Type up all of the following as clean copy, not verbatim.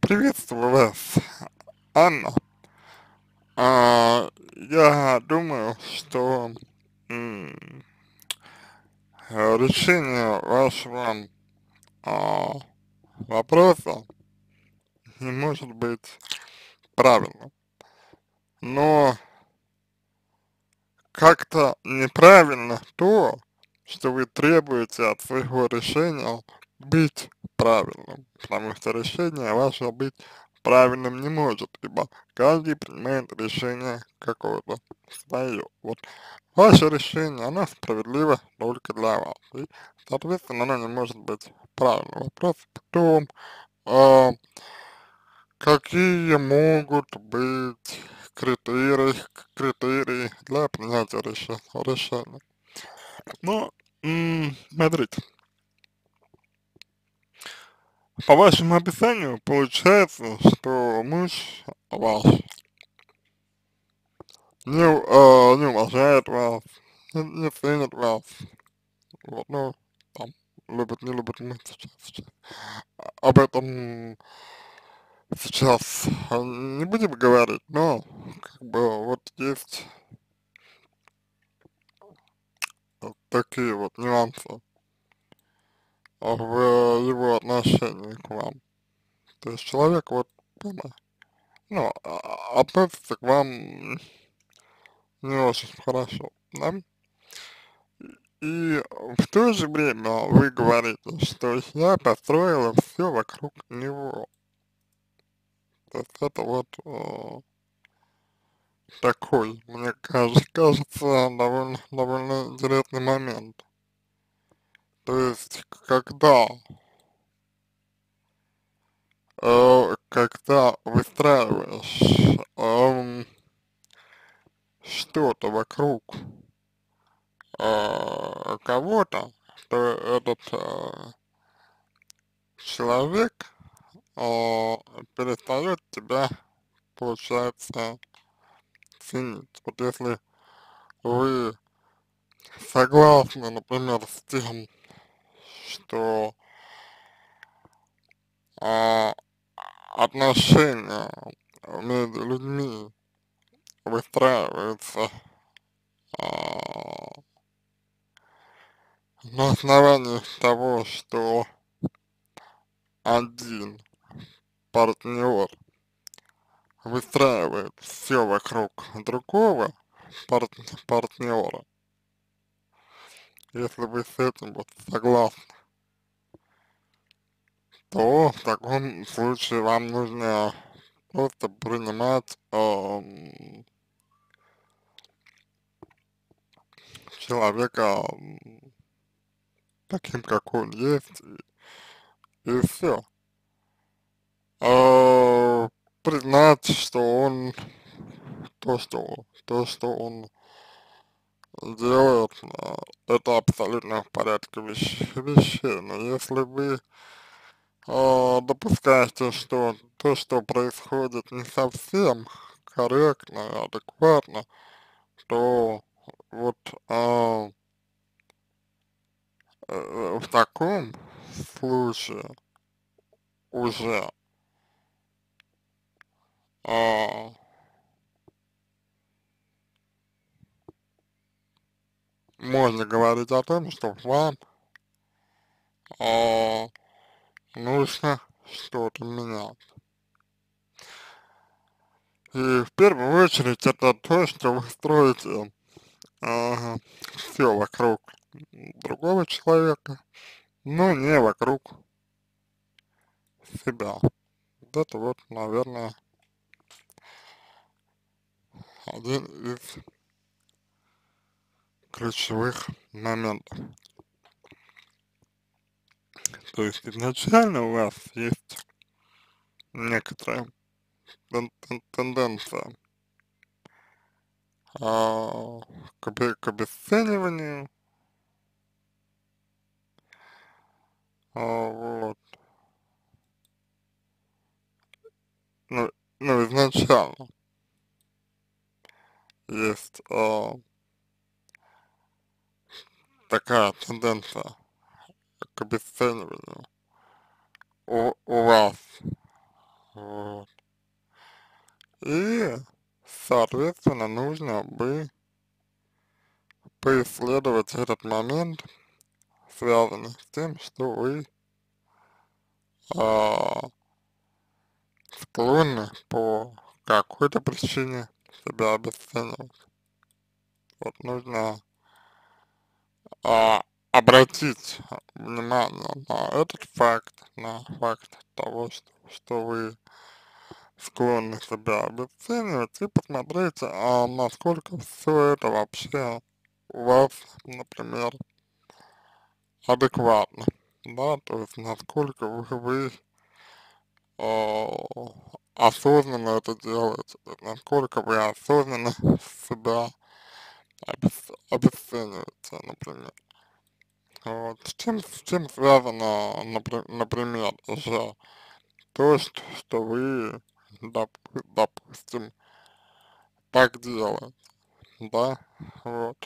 Приветствую вас, Анна. Я думаю, что м, решение вашего а, вопроса не может быть правильным, но как-то неправильно то, что вы требуете от своего решения быть правильным, потому что решение ваше быть правильным не может, ибо каждый принимает решение какое-то свое. Вот ваше решение, оно справедливо только для вас, и, соответственно, оно не может быть правильным. Вопрос в том, а, какие могут быть критерии для принятия решения. Ну, смотрите, по вашему описанию получается, что муж ваш не уважает вас, не ценит вас, вот, ну, там, любит, не любит, мы сейчас об этом сейчас не будем говорить, но, как бы, вот есть вот такие вот нюансы в его отношении к вам. То есть человек вот, ну, относится к вам не очень хорошо, да? И в то же время вы говорите, что я построила все вокруг него. То есть это вот такой, мне кажется, довольно интересный момент. То есть, когда выстраиваешь что-то вокруг кого-то, то этот человек перестает тебя, получается, ценить. Вот если вы согласны, например, с тем, что а, отношения между людьми выстраиваются а, на основании того, что один партнер выстраивает все вокруг другого партнера, если вы с этим вот согласны, то в таком случае вам нужно просто принимать человека таким, как он есть, и все. Признать, что он, то, что он делает, это абсолютно в порядке вещей. Но если вы допускаете, что то, что происходит, не совсем корректно и адекватно, то вот в таком случае уже а, можно говорить о том, что вам а, нужно что-то менять. И в первую очередь это то, что вы строите все вокруг другого человека, но не вокруг себя. Вот это вот, наверное, один из ключевых моментов. То есть изначально у вас есть некоторая тенденция к обесцениванию, вот, ну, ну, изначально есть такая тенденция к обесцениванию у вас соответственно, нужно бы поисследовать этот момент, связанный с тем, что вы а, склонны по какой-то причине себя обесценивать. Вот нужно а, обратить внимание на этот факт, на факт того, что вы склонны себя обесценивать, и посмотреть, насколько все это вообще у вас, например, адекватно, да, то есть насколько вы а, осознанно это делаете, то есть насколько вы осознанно себя обесцениваете, например. Вот. С чем связано, например, же то, что вы, допустим, так делаете, да, вот.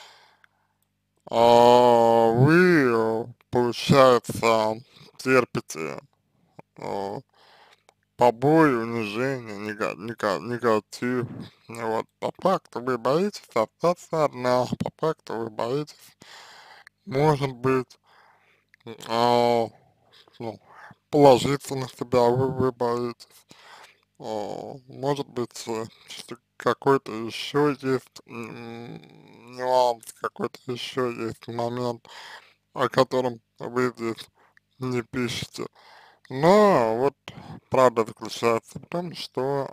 Вы, получается, терпите э, побои, унижение, негатив, вот, по факту вы боитесь остаться одна, по факту вы боитесь, может быть, а, ну, положиться на себя, вы боитесь, может быть, что какой-то еще есть нюанс, какой-то еще есть момент, о котором вы здесь не пишете. Но вот правда заключается в том, что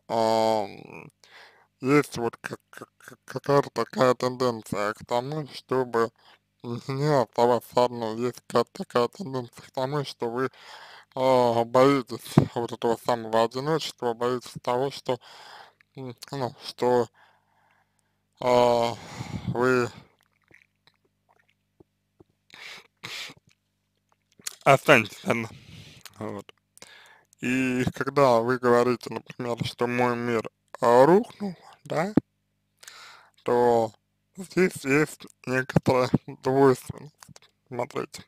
есть вот какая-то такая тенденция к тому, чтобы не оставаться одной. Есть какая-то такая тенденция к тому, что вы боитесь вот этого самого одиночества, боитесь того, что, ну, что а, вы останетесь одна. Вот. И когда вы говорите, например, что мой мир рухнул, да, то здесь есть некоторая двойственность. Смотрите,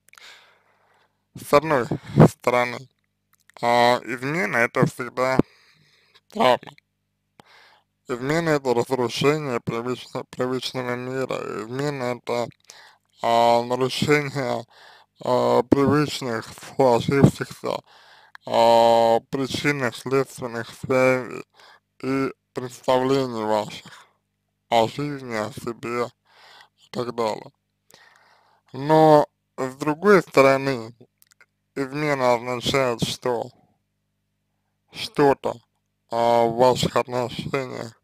с одной стороны, измена это всегда травма. Измена это разрушение привычного мира. Измена это нарушение привычных, сложившихся причинных следственных связей и представлений ваших о жизни, о себе и так далее. Но с другой стороны, измена означает, что что-то в ваших отношениях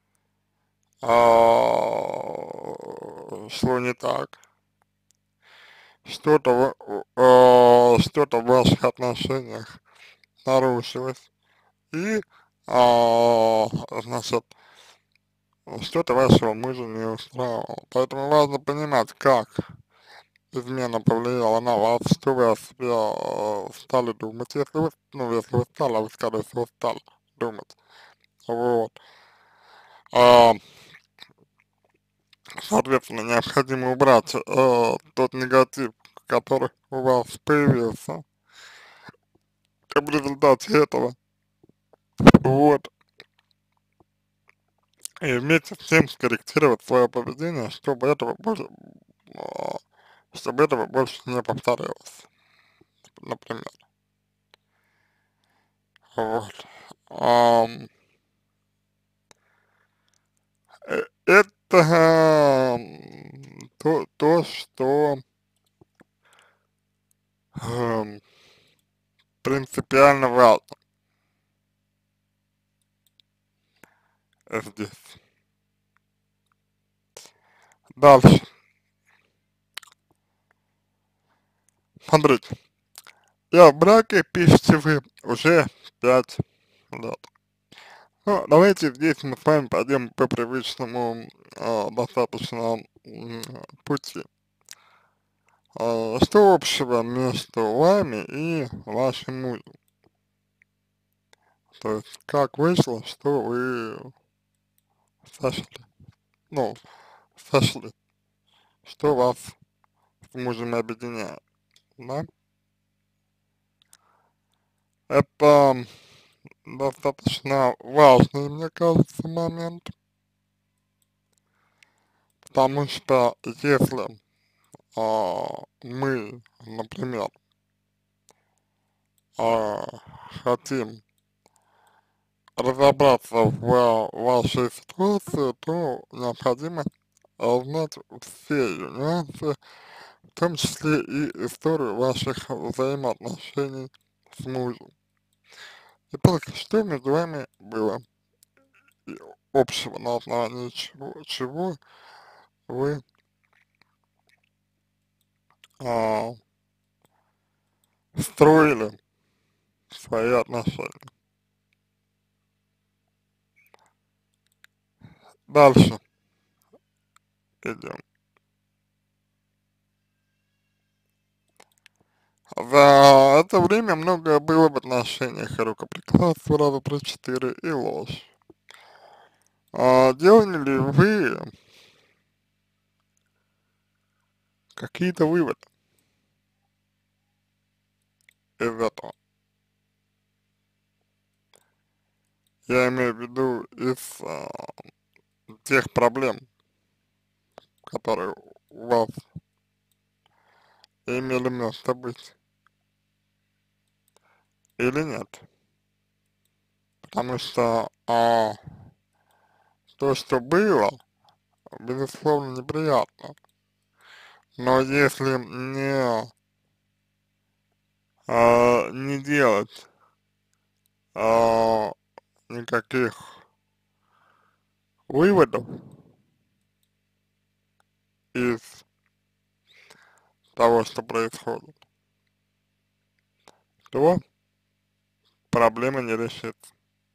шло не так, что-то в ваших отношениях нарушилось, и, значит, что-то вашего мужа не устраивало. Поэтому важно понимать, как измена повлияла на вас, что вы о себе стали думать, если вы, ну, если вы стали, а вы, скорее всего, стали думать. Вот. А, Соответственно, необходимо убрать тот негатив, который у вас появился в результате этого. Вот. И вместе с тем скорректировать свое поведение, а, чтобы этого больше не повторялось, например. Вот. Ам, Это то, что эм, принципиально важно здесь. Дальше. Смотрите, я в браке, пишете вы, уже 5 лет. Ну, давайте здесь мы с вами пойдем по привычному достаточно пути. Что общего между вами и вашим мужем? То есть, как вышло, что вы сошли? Ну, сошли. Что вас с мужем объединяет, да? Это достаточно важный, мне кажется, момент. Потому что если мы, например, а, хотим разобраться в вашей ситуации, то необходимо знать все ее нюансы, в том числе и историю ваших взаимоотношений с мужем. И только что между вами было и общего, на основании чего вы а, строили свои отношения. Дальше идем. За это время многое было в отношениях и рукоприкладство раза про 4 и ложь. Делали ли вы какие-то выводы из этого? Я имею в виду из тех проблем, которые у вас имели место быть, или нет? Потому что то, что было, безусловно, неприятно. Но если не делать а, никаких выводов из того, что происходит, то проблема не решится.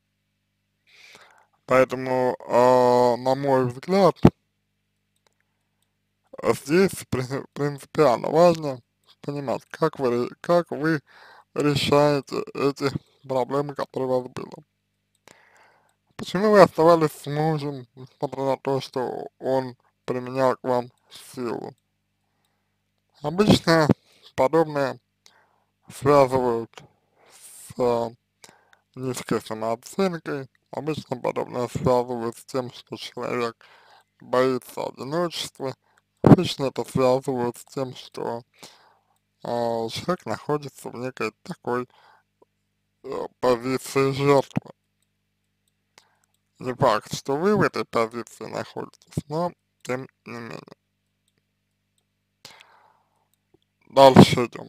Поэтому, на мой взгляд, здесь принципиально важно понимать, как вы решаете эти проблемы, которые у вас были. Почему вы оставались с мужем, несмотря на то, что он применял к вам силу? Обычно подобное связывают с низкой самооценкой, обычно подобное связывают с тем, что человек боится одиночества, обычно это связывают с тем, что человек находится в некой такой позиции жертвы. Не факт, что вы в этой позиции находитесь, но тем не менее. Дальше идем.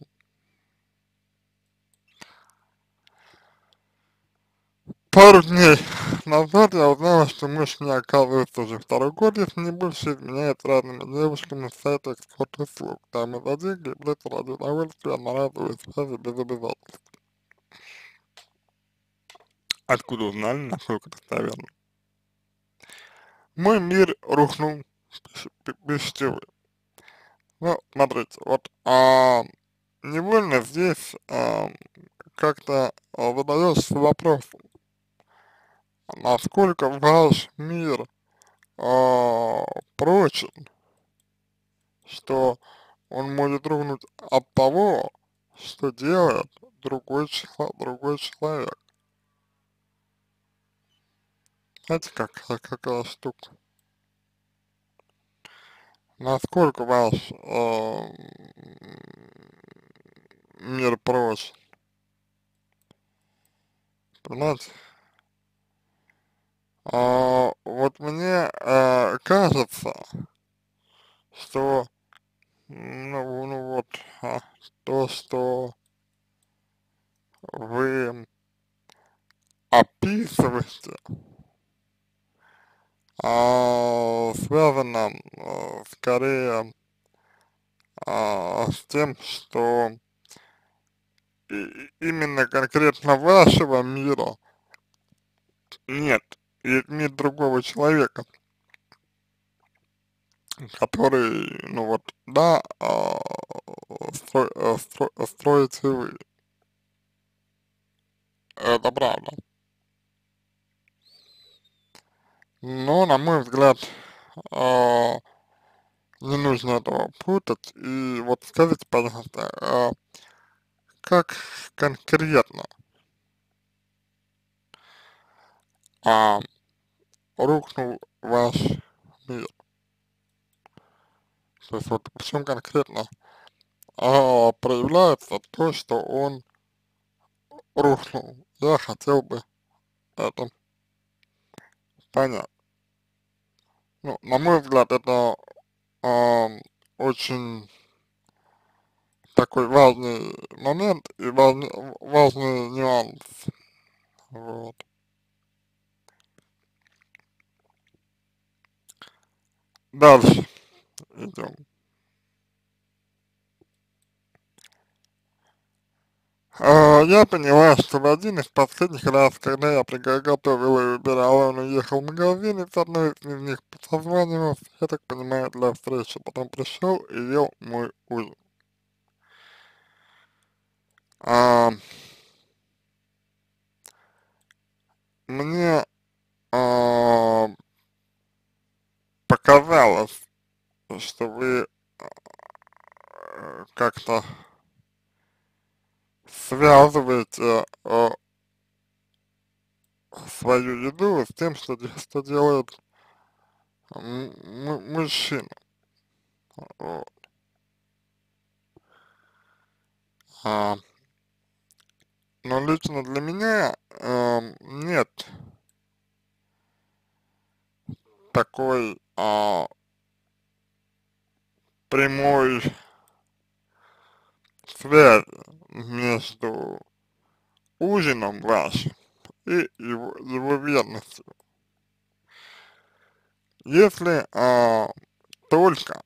Пару дней назад я узнала, что муж меня, оказывается, уже второй год, если не больше, изменяет разными девушками с сайта экспорт-услуг. Там и за деньги, и просто ради удовольствия, одноразовые связи без обязательств. Откуда узнали, насколько достоверно? Мой мир рухнул, пишите вы. Ну, смотрите, вот, невольно здесь, как-то задаешься вопросом, насколько ваш мир, прочен, что он может рухнуть от того, что делает другой человек. Знаете, какая штука? Насколько ваш мир прочен, понимаете? Вот мне кажется, что ну вот то, что вы описываете, связано скорее с тем, что именно конкретно вашего мира нет, есть мир другого человека, который, ну вот, да, строите вы, это правда. Но, на мой взгляд, а, не нужно этого путать. И вот скажите, пожалуйста, как конкретно а, рухнул ваш мир? То есть вот в чем конкретно проявляется то, что он рухнул. Я хотел бы это понять. Ну, на мой взгляд, это очень такой важный момент и важный нюанс. Вот. Дальше идем. Я поняла, что в один из последних раз, когда я готовила и убирала, он уехал в магазин, и с одной из них созванивался, я так понимаю, для встречи. Потом пришел и ел мой ужин. А, мне а, показалось, что вы как-то связываете свою еду с тем, что делает мужчина. Вот. А, но лично для меня нет такой прямой связи между ужином вашим и его верностью. Если только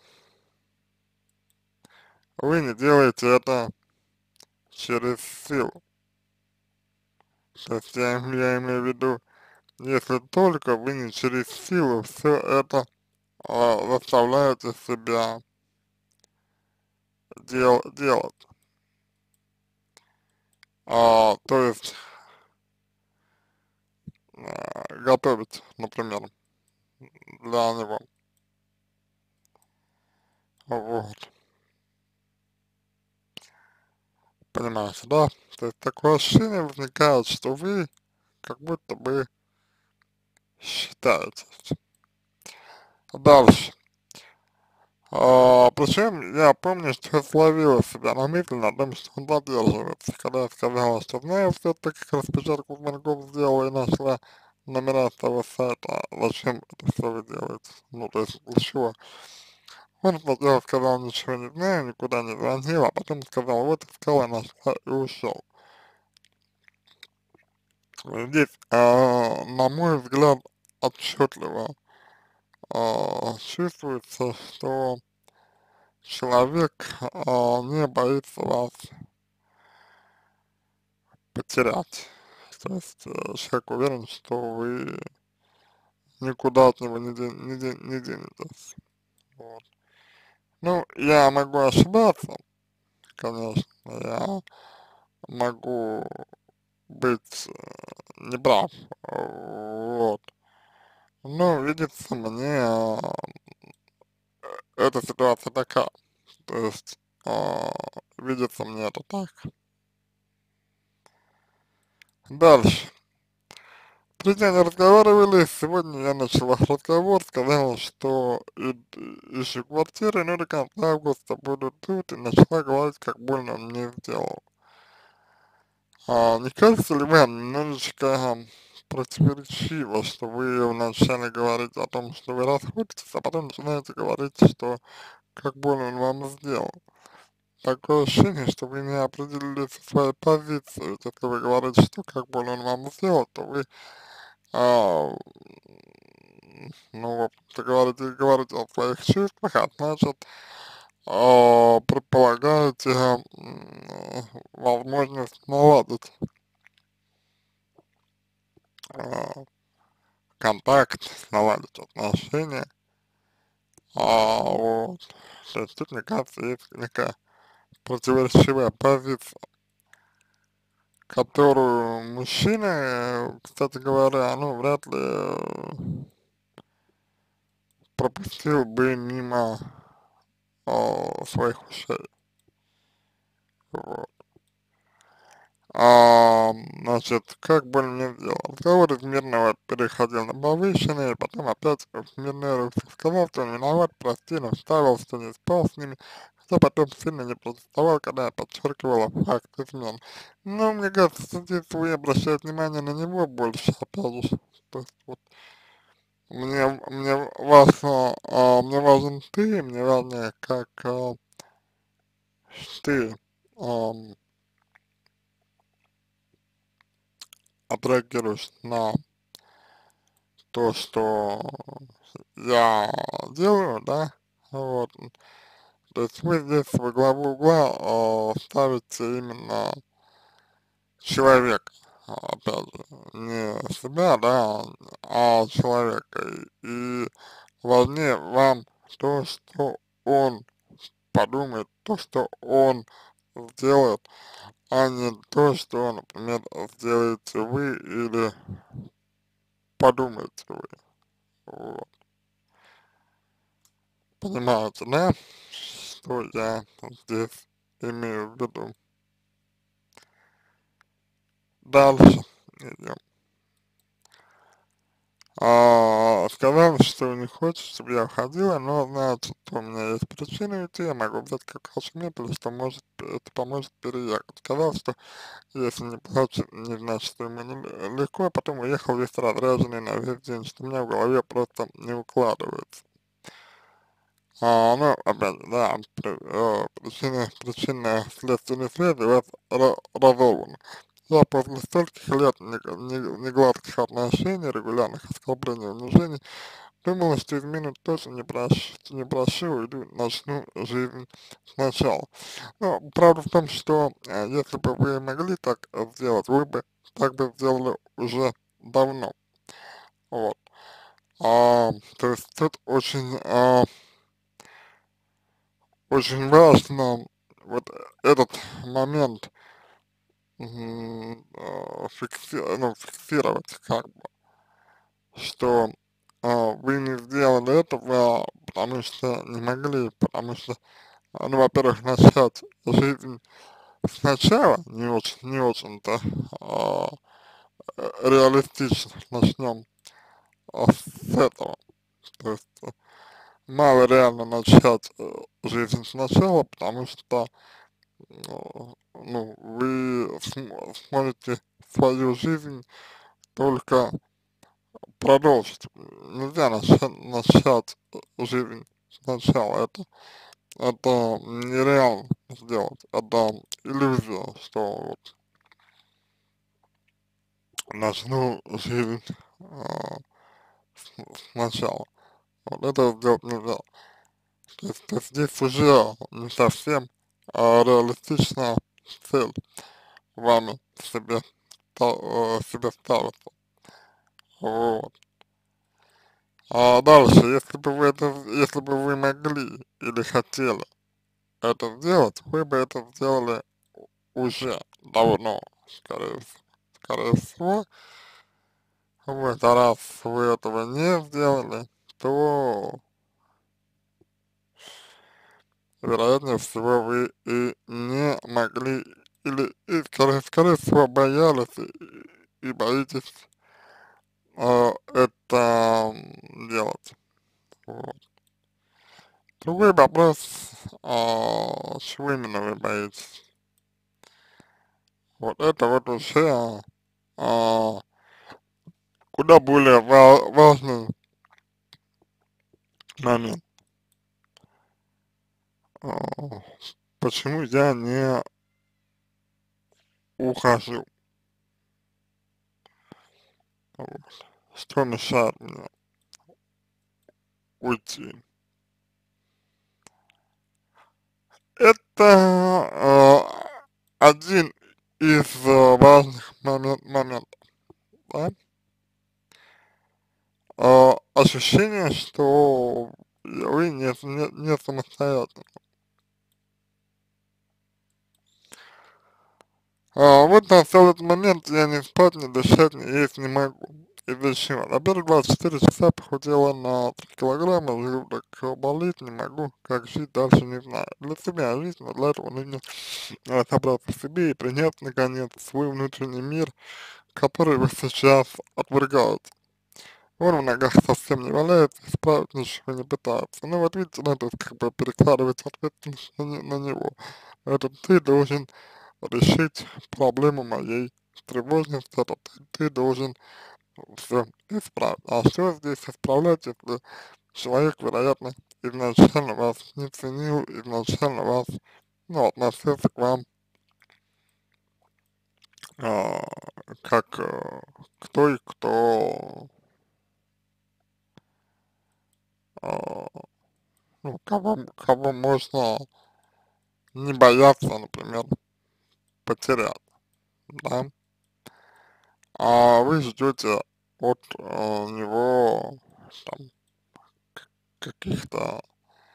вы не делаете это через силу, то есть я имею в виду, если только вы не через силу все это заставляете себя делать. То есть готовить, например, для него. Вот. Понимаете, да? То есть такое ощущение возникает, что вы как будто бы считаете. Дальше. Причем я помню, что словила себя на мысли на том, что он задерживается. Когда я сказала, что знаю все-таки, как распечатку звонков сделала и нашла номера с того сайта, зачем это все вы делаете? Ну, то есть для чего? Он сначала сказал, ничего не знаю, никуда не звонил, а потом сказал, вот искала, нашла и ушел. Здесь, на мой взгляд, отчетливо чувствуется, что человек не боится вас потерять. То есть человек уверен, что вы никуда от него не денетесь. Вот. Ну, я могу ошибаться, конечно, я могу быть неправ, вот. Но видится мне эта ситуация такая, то есть видится мне это так. Дальше. Друзья не разговаривали, сегодня я начала разговор, сказала, что ищу квартиру, но до конца августа буду тут, и начала говорить, как больно он мне сделал. Не кажется ли вам немножечко противоречиво, что вы вначале говорите о том, что вы расходитесь, а потом начинаете говорить, что как больно он вам сделал? Такое ощущение, что вы не определились со своей позицией, ведь если вы говорите, что как больно он вам сделал, то вы а, ну, в общем-то, говорите о своих чувствах, а значит, предполагаете возможность наладить а, контакт, наладить отношения, вот. То есть тут, мне кажется, есть некая противоречивая позиция, которую мужчина, кстати говоря, ну, вряд ли пропустил бы мимо своих ушей. Вот. Значит, как бы он мне сделал? Разговор из мирного переходил на повышенный, потом опять в мирные русло. Сказал, что он виноват, простил, вставил, что не спал с ними, хотя потом сильно не протестовал, когда я подчеркивала факт измен. Но мне кажется, здесь вы обращаете внимание на него больше, опять же. То есть вот мне важен ты, мне важнее, как ты ам, отреагируешь на то, что я делаю, да, вот, то есть вы здесь во главу угла ставите именно человека, опять же, не себя, да, а человека, и важнее вам то, что он подумает, то, что он сделает, а не то, что, например, сделаете вы или подумаете вы, вот. Понимаете, да, что я здесь имею в виду? Дальше идем. Сказала, что не хочет, чтобы я уходила, но знает, что у меня есть причины уйти, я могу взять как раз или что может, это поможет переехать. Сказал, что если не хочет, не значит, что ему легко, а потом уехал весь разряженный на весь день, что у меня в голове просто не укладывается. Ну, опять же, да, причинно-следственные связи у вас разорваны. Я после стольких лет негладких отношений, регулярных оскорблений, унижений, думала, что измену точно не прощу, уйду, начну жизнь сначала. Но правда в том, что если бы вы могли так сделать, вы бы так бы сделали уже давно. Вот. То есть тут очень важно вот этот момент ну, фиксировать как бы, что вы не сделали этого, потому что не могли, потому что, ну, во-первых, начать жизнь сначала не очень-то реалистично, начнем с этого, то есть мало реально начать жизнь сначала, потому что ну, вы сможете свою жизнь только продолжить. Нельзя начать жизнь сначала. Это нереально сделать. Это иллюзия, что вот начну жизнь сначала. Вот это сделать нельзя. То есть здесь уже не совсем реалистичная цель вами себе ставится. Вот. Дальше, если бы вы могли или хотели это сделать, вы бы это сделали уже давно, скорее, скорее всего. Вот, а раз вы этого не сделали, то, вероятнее всего, вы и не могли, или, и, скорее всего, боялись и боитесь это делать. Вот. Другой вопрос, чего именно вы боитесь? Вот это вот уже а, куда более важный момент. А, почему я не ухожу? Вот. Что мешает мне уйти? Это один из важных моментов, да? Ощущение, что вы не самостоятельны. Вот на целый момент я ни спать, ни дышать, ни есть не могу. из-за чего? Во-первых, 24 часа похудела на 3 килограмма, желудок болит, не могу, как жить дальше, не знаю. Для себя жизнь, но для этого нужно разобраться в себе и принять, наконец, свой внутренний мир, который вы сейчас отвергаете. Он в ногах совсем не валяется, исправить ничего не пытается. Ну вот видите, надо как бы перекладывать ответственность на него. Это ты должен решить проблему моей тревожности, это ты должен все исправить. А что здесь исправлять, если человек, вероятно, изначально вас не ценил, изначально вас, ну, относился к вам а, как к той, кто, а, ну, кого можно не бояться, например, потерять, да, а вы ждете от него там каких-то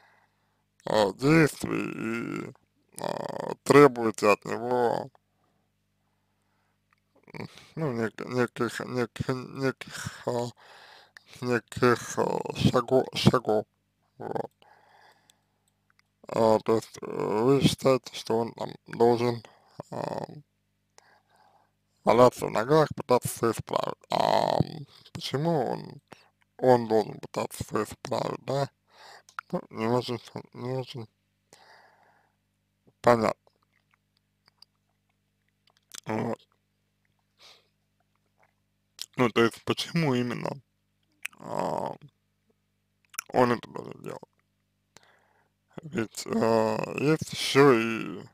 действий и требуете от него, ну, неких шагов, вот. То есть вы считаете, что он там должен а, валяться в ногах, пытаться все исправить. А почему он должен пытаться все исправить, да? Ну, не очень понятно. Вот. Ну, то есть, почему именно а, он это должен делать? Ведь есть еще и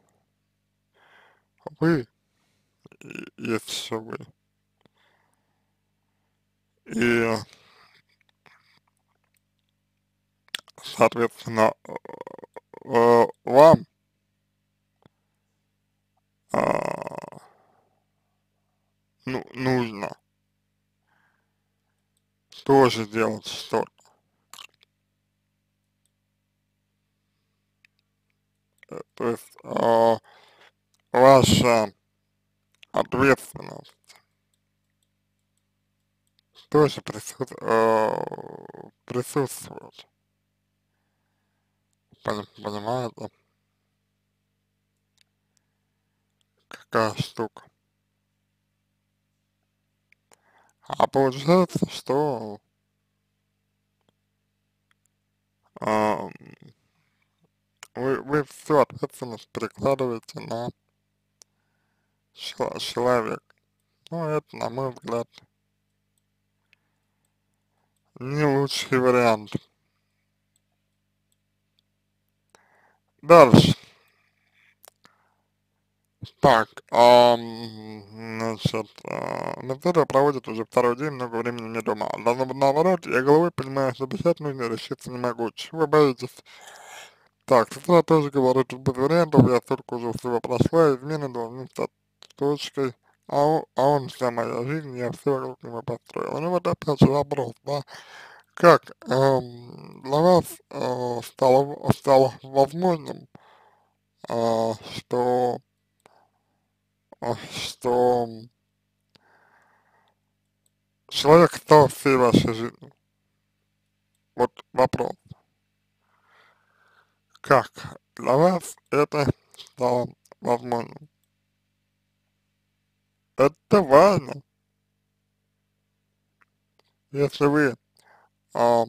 вы, и есть еще вы. И, соответственно, вам а, ну, нужно тоже делать что-то. То есть ваша ответственность тоже присутствует. Понимаете, какая штука. А получается, что а, вы всю ответственность перекладываете на человека. Ну, это, на мой взгляд, не лучший вариант. Дальше. Так, значит, Мецеда проводит уже второй день, много времени не дома. Должно быть наоборот, я головой понимаю, что бежать нужно, решиться не могу. Чего вы боитесь? Так, сестра тоже говорит, тут без вариантов, я столько уже всего прошла, измены должны стать точкой, а он вся моя жизнь, я все вокруг него построила. Ну вот опять же вопрос, да, как для вас стало возможным, а, что, что человек стал всей вашей жизнью? Вот вопрос, как для вас это стало возможным? Это важно, если вы а,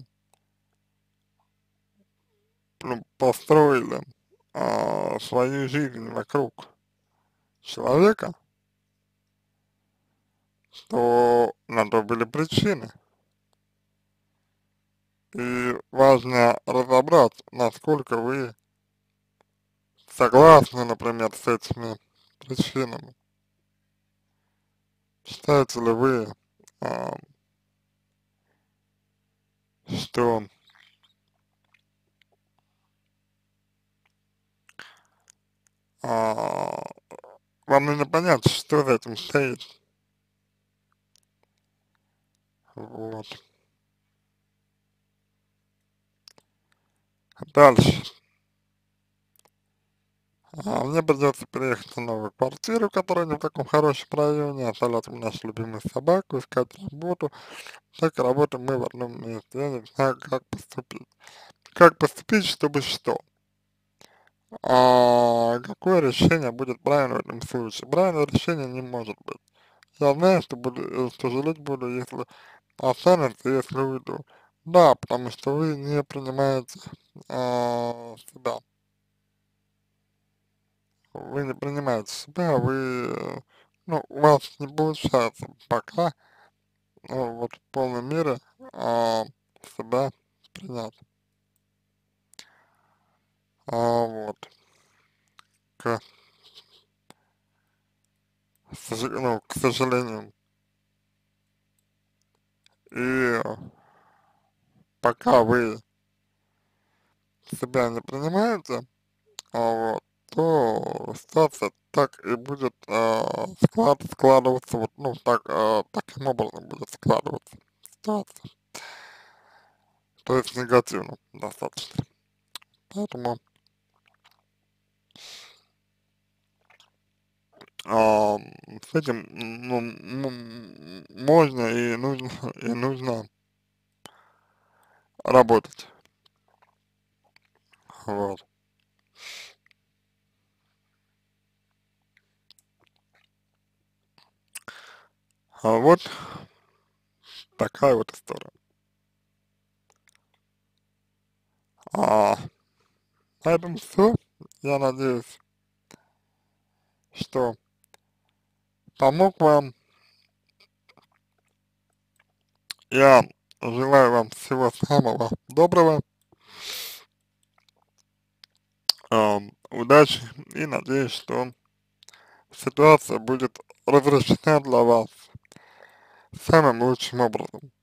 ну, построили свою жизнь вокруг человека, то на то были причины. И важно разобраться, насколько вы согласны, например, с этими причинами. Считаете ли вы, а, что а, вам нужно понять, что за этим стоит? Вот. Дальше. Мне придется переехать в новую квартиру, которая не в таком хорошем районе, оставлять нашу любимую собаку, искать работу. Так работаем мы в одном месте. Я не знаю, как поступить. Как поступить, чтобы что? Какое решение будет правильно в этом случае? Правильного решения не может быть. Я знаю, что жалеть буду, если останется, если уйду. Да, потому что вы не принимаете себя. Вы не принимаете себя, ну, у вас не получается пока, вот в полной мере себя принять. Вот, к, ну, к сожалению. И пока вы себя не принимаете, вот, то ситуация так и будет складываться, вот, ну, таким образом будет складываться ситуация, то есть негативно достаточно. Поэтому с этим, ну, можно и нужно, и нужно работать, вот. Вот такая вот история. А, на этом все. Я надеюсь, что помог вам. Я желаю вам всего самого доброго, удачи и надеюсь, что ситуация будет разрешена для вас самым лучшим образом.